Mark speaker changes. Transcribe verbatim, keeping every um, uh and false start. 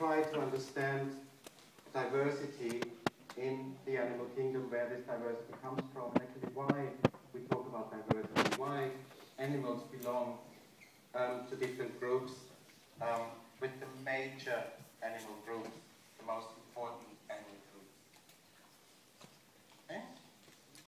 Speaker 1: try to understand diversity in the animal kingdom, where this diversity comes from, and actually why we talk about diversity, why animals belong um, to different groups, um, with the major animal groups, the most important